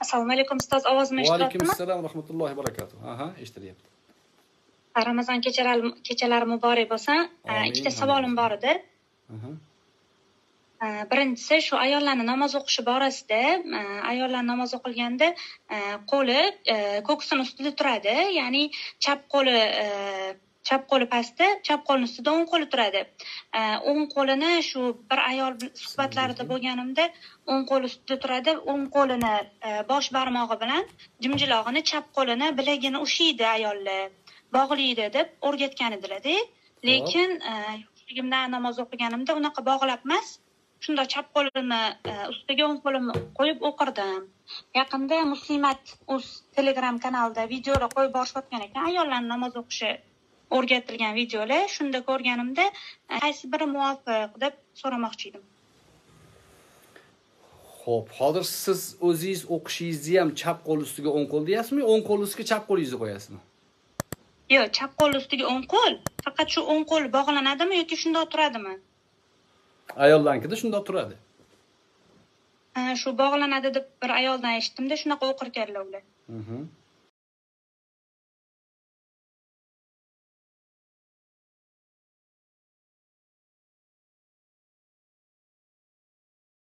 Assalomu alaykum ustoz, ovozimni Va alaykum eshityaptimi? assalom rahmatullohi barakatuh. Aha, eshitilyapti. Ramazon kechalari muborak bo'lsin. Ikkita savolim bor edi. Birinchisi shu ayollarning namoz o'qishi borasida, ayollar namoz o'qilganda qo'li ko'ksini ustida turadi, ya'ni chap qo'li pastda, chap qo'lning ustida o'ng qo'li turadi. O'ng qo'lini shu bir ayol suhbatlarida bo'lganimda o'ng qo'li ustida turadi, o'ng qo'lini bosh barmog'i bilan jimjilog'ini, chap qo'lini bilagini ushlaydi ayollar, bog'laydi deb o'rgatgan edilar-da. Lekin yoshligimda namoz o'qiganimda unaqa bog'lab emas, shunda chap qo'limni ustiga o'ng qo'limni qo'yib o'qirdim. Yaqinda Muslimat Telegram kanalida videolar qo'yib borishayotgan ekan, ayollarning namoz o'qishi o'rgatilgan videolar. Shunda ko'rganimda qaysi biri muvofiq deb so'ramoqchi edim. Xo'p, hozir siz o'zingiz o'qishingizni ham chap qo'l ustiga o'ng qo'l deyapsizmi, o'ng qo'l ustiga chap qo'lingizni qo'yasizmi? Yo'q, chap qo'l ustiga o'ng qo'l. Faqat shu o'ng qo'l bog'lanadimi yoki shundoq turadimi? Ayollarnikida shundoq turadi. Shu bog'lanadi deb bir ayoldan eshitdim-da, shunaqa o'qirkanlar ular.